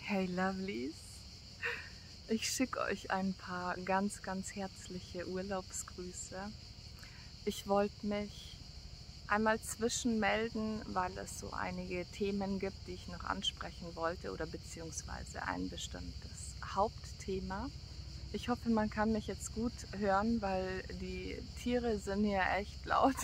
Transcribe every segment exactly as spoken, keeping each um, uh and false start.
Hey Lovelies, ich schicke euch ein paar ganz, ganz herzliche Urlaubsgrüße. Ich wollte mich einmal zwischenmelden, weil es so einige Themen gibt, die ich noch ansprechen wollte oder beziehungsweise ein bestimmtes Hauptthema. Ich hoffe, man kann mich jetzt gut hören, weil die Tiere sind hier echt laut.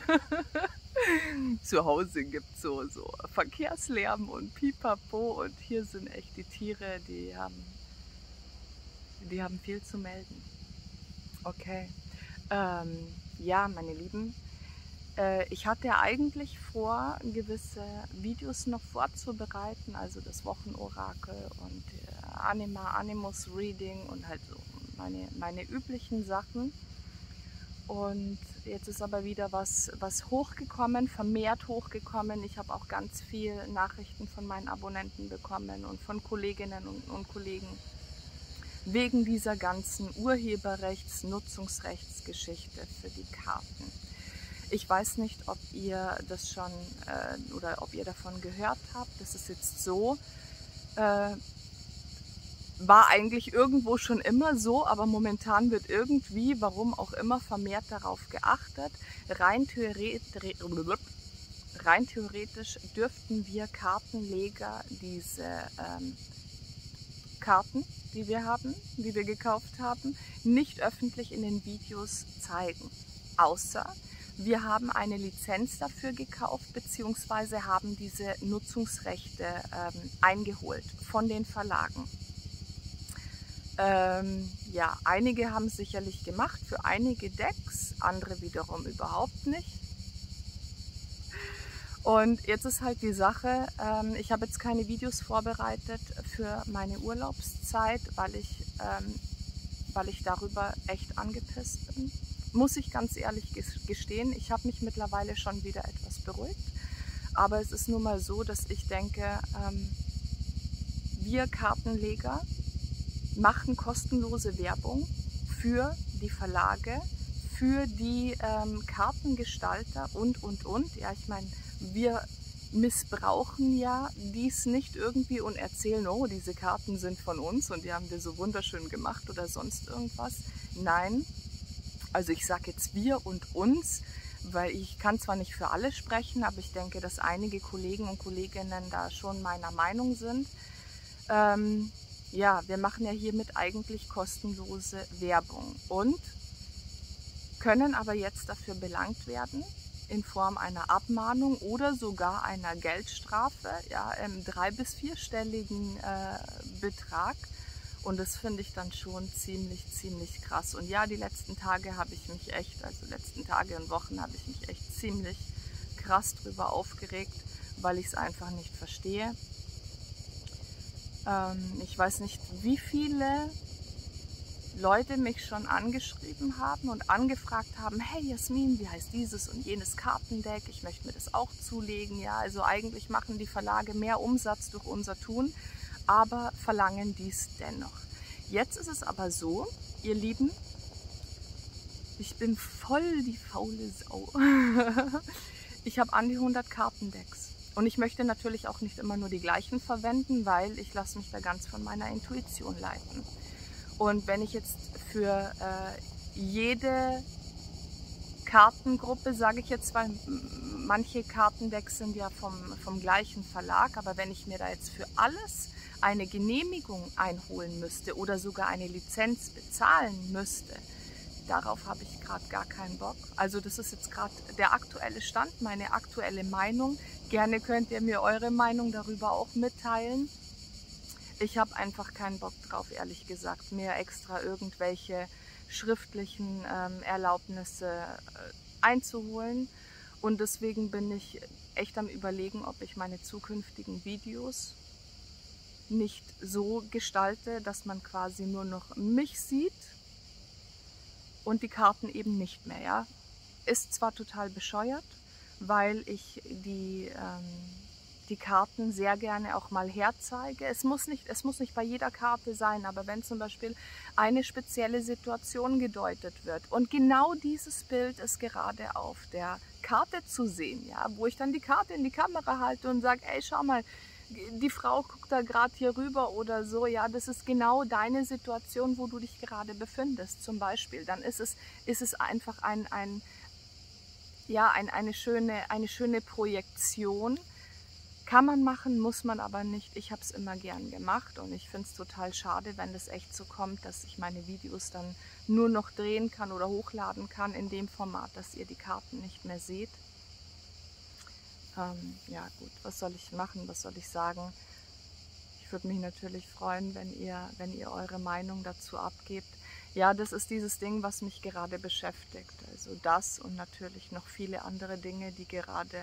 Zu Hause gibt es so, so Verkehrslärm und Pipapo und hier sind echt die Tiere, die haben, die haben viel zu melden. Okay, ähm, ja, meine Lieben, äh, ich hatte ja eigentlich vor, gewisse Videos noch vorzubereiten, also das Wochenorakel und äh, Anima Animus Reading und halt so meine, meine üblichen Sachen. Und jetzt ist aber wieder was, was hochgekommen, vermehrt hochgekommen. Ich habe auch ganz viele Nachrichten von meinen Abonnenten bekommen und von Kolleginnen und, und Kollegen wegen dieser ganzen Urheberrechts-, Nutzungsrechtsgeschichte für die Karten. Ich weiß nicht, ob ihr das schon äh, oder ob ihr davon gehört habt. Das ist jetzt so. Äh, War eigentlich irgendwo schon immer so, aber momentan wird irgendwie, warum auch immer, vermehrt darauf geachtet. Rein theoretisch, rein theoretisch dürften wir Kartenleger diese ähm, Karten, die wir haben, die wir gekauft haben, nicht öffentlich in den Videos zeigen. Außer wir haben eine Lizenz dafür gekauft, beziehungsweise haben diese Nutzungsrechte ähm, eingeholt von den Verlagen. Ähm, ja, einige haben es sicherlich gemacht, für einige Decks, andere wiederum überhaupt nicht. Und jetzt ist halt die Sache, ähm, ich habe jetzt keine Videos vorbereitet für meine Urlaubszeit, weil ich, ähm, weil ich darüber echt angepisst bin. Muss ich ganz ehrlich gestehen, ich habe mich mittlerweile schon wieder etwas beruhigt. Aber es ist nun mal so, dass ich denke, ähm, wir Kartenleger machen kostenlose Werbung für die Verlage, für die ähm, Kartengestalter und, und, und. Ja, ich meine, wir missbrauchen ja dies nicht irgendwie und erzählen, oh, diese Karten sind von uns und die haben wir so wunderschön gemacht oder sonst irgendwas. Nein, also ich sage jetzt wir und uns, weil ich kann zwar nicht für alle sprechen, aber ich denke, dass einige Kollegen und Kolleginnen da schon meiner Meinung sind. Ähm, Ja, wir machen ja hiermit eigentlich kostenlose Werbung und können aber jetzt dafür belangt werden in Form einer Abmahnung oder sogar einer Geldstrafe, ja, im drei- bis vierstelligen äh, Betrag. Und das finde ich dann schon ziemlich, ziemlich krass. Und ja, die letzten Tage habe ich mich echt, also letzten Tage und Wochen habe ich mich echt ziemlich krass drüber aufgeregt, weil ich es einfach nicht verstehe. Ich weiß nicht, wie viele Leute mich schon angeschrieben haben und angefragt haben, hey Jasmin, wie heißt dieses und jenes Kartendeck, ich möchte mir das auch zulegen. Ja, also eigentlich machen die Verlage mehr Umsatz durch unser Tun, aber verlangen dies dennoch. Jetzt ist es aber so, ihr Lieben, ich bin voll die faule Sau. Ich habe an die hundert Kartendecks. Und ich möchte natürlich auch nicht immer nur die gleichen verwenden, weil ich lasse mich da ganz von meiner Intuition leiten. Und wenn ich jetzt für äh, jede Kartengruppe, sage ich jetzt, weil manche Kartendecks sind ja vom, vom gleichen Verlag, aber wenn ich mir da jetzt für alles eine Genehmigung einholen müsste oder sogar eine Lizenz bezahlen müsste, darauf habe ich gerade gar keinen Bock. Also das ist jetzt gerade der aktuelle Stand, meine aktuelle Meinung. Gerne könnt ihr mir eure Meinung darüber auch mitteilen. Ich habe einfach keinen Bock drauf, ehrlich gesagt, mir extra irgendwelche schriftlichen ähm, Erlaubnisse äh, einzuholen. Und deswegen bin ich echt am Überlegen, ob ich meine zukünftigen Videos nicht so gestalte, dass man quasi nur noch mich sieht und die Karten eben nicht mehr. Ja? Ist zwar total bescheuert, weil ich die, ähm, die Karten sehr gerne auch mal herzeige. Es muss nicht, es muss nicht bei jeder Karte sein, aber wenn zum Beispiel eine spezielle Situation gedeutet wird und genau dieses Bild ist gerade auf der Karte zu sehen, ja, wo ich dann die Karte in die Kamera halte und sage, ey, schau mal, die Frau guckt da gerade hier rüber oder so, ja, das ist genau deine Situation, wo du dich gerade befindest, zum Beispiel. Dann ist es, ist es einfach ein, ein, ja, ein, eine, schöne, eine schöne Projektion. Kann man machen, muss man aber nicht. Ich habe es immer gern gemacht und ich finde es total schade, wenn das echt so kommt, dass ich meine Videos dann nur noch drehen kann oder hochladen kann in dem Format, dass ihr die Karten nicht mehr seht. Ähm, ja gut, was soll ich machen, was soll ich sagen? Ich würde mich natürlich freuen, wenn ihr, wenn ihr eure Meinung dazu abgebt. Ja, das ist dieses Ding, was mich gerade beschäftigt. Also das und natürlich noch viele andere Dinge, die gerade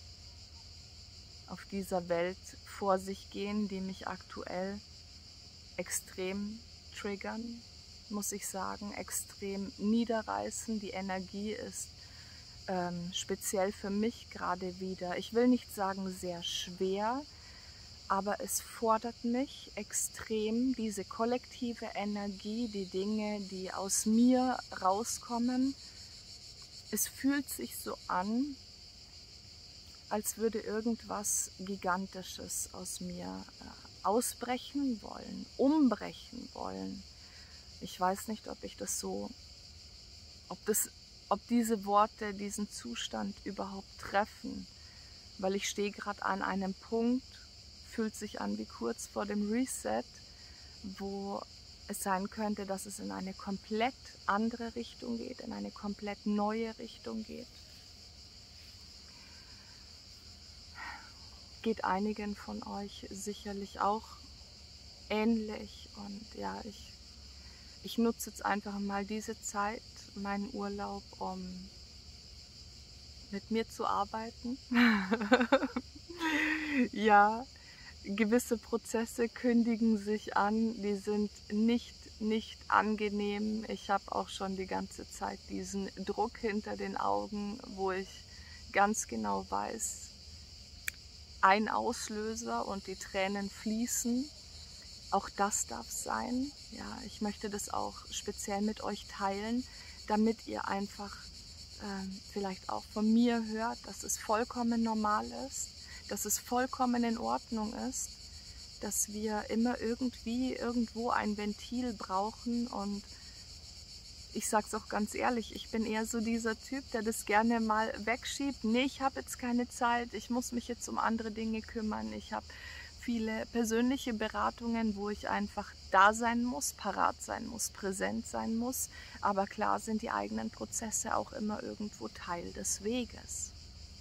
auf dieser Welt vor sich gehen, die mich aktuell extrem triggern, muss ich sagen, extrem niederreißen. Die Energie ist ähm, speziell für mich gerade wieder, ich will nicht sagen sehr schwer, aber es fordert mich extrem, diese kollektive Energie, die Dinge, die aus mir rauskommen. Es fühlt sich so an, als würde irgendwas Gigantisches aus mir äh, ausbrechen wollen, umbrechen wollen. Ich weiß nicht, ob ich das so, ob, das, ob diese Worte diesen Zustand überhaupt treffen, weil ich stehe gerade an einem Punkt, fühlt sich an wie kurz vor dem Reset, wo es sein könnte, dass es in eine komplett andere Richtung geht, in eine komplett neue Richtung geht. Geht einigen von euch sicherlich auch ähnlich und ja, ich, ich nutze jetzt einfach mal diese Zeit, meinen Urlaub, um mit mir zu arbeiten. Ja, gewisse Prozesse kündigen sich an, die sind nicht, nicht angenehm. Ich habe auch schon die ganze Zeit diesen Druck hinter den Augen, wo ich ganz genau weiß, ein Auslöser und die Tränen fließen. Auch das darf sein. Ja, ich möchte das auch speziell mit euch teilen, damit ihr einfach äh, vielleicht auch von mir hört, dass es vollkommen normal ist, dass es vollkommen in Ordnung ist, dass wir immer irgendwie irgendwo ein Ventil brauchen. Und ich sage es auch ganz ehrlich, ich bin eher so dieser Typ, der das gerne mal wegschiebt. Nee, ich habe jetzt keine Zeit, ich muss mich jetzt um andere Dinge kümmern. Ich habe viele persönliche Beratungen, wo ich einfach da sein muss, parat sein muss, präsent sein muss. Aber klar sind die eigenen Prozesse auch immer irgendwo Teil des Weges.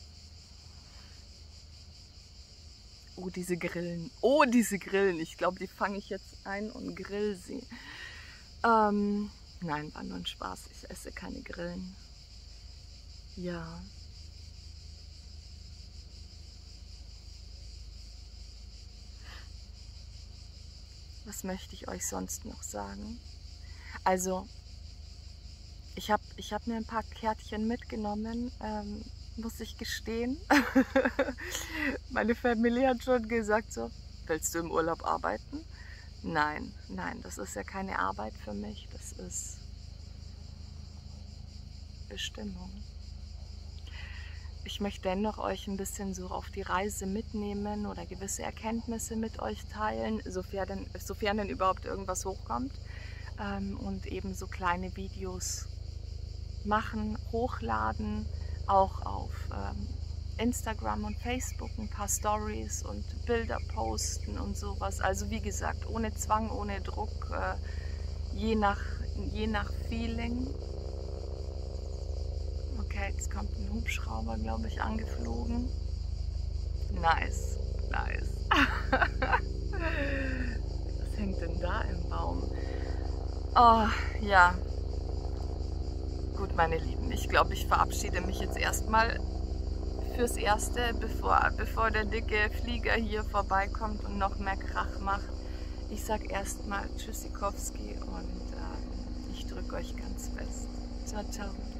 Oh, diese Grillen. Oh, diese Grillen. Ich glaube, die fange ich jetzt ein und grill sie. Ähm... Nein, war nur ein Spaß. Ich esse keine Grillen. Ja. Was möchte ich euch sonst noch sagen? Also, ich habe ich hab mir ein paar Kärtchen mitgenommen, ähm, muss ich gestehen. Meine Familie hat schon gesagt so, willst du im Urlaub arbeiten? Nein, nein, das ist ja keine Arbeit für mich, das ist Bestimmung. Ich möchte dennoch euch ein bisschen so auf die Reise mitnehmen oder gewisse Erkenntnisse mit euch teilen, sofern denn, sofern denn überhaupt irgendwas hochkommt. Ähm, und eben so kleine Videos machen, hochladen, auch auf ähm, Instagram und Facebook ein paar Stories und Bilder posten und sowas. Also wie gesagt, ohne Zwang, ohne Druck, äh, je nach, je nach Feeling. Okay, jetzt kommt ein Hubschrauber, glaube ich, angeflogen. Nice, nice. Was hängt denn da im Baum? Oh, ja. Gut, meine Lieben, ich glaube, ich verabschiede mich jetzt erstmal fürs Erste, bevor, bevor der dicke Flieger hier vorbeikommt und noch mehr Krach macht. Ich sage erstmal Tschüssikowski und äh, ich drücke euch ganz fest. Ciao, ciao.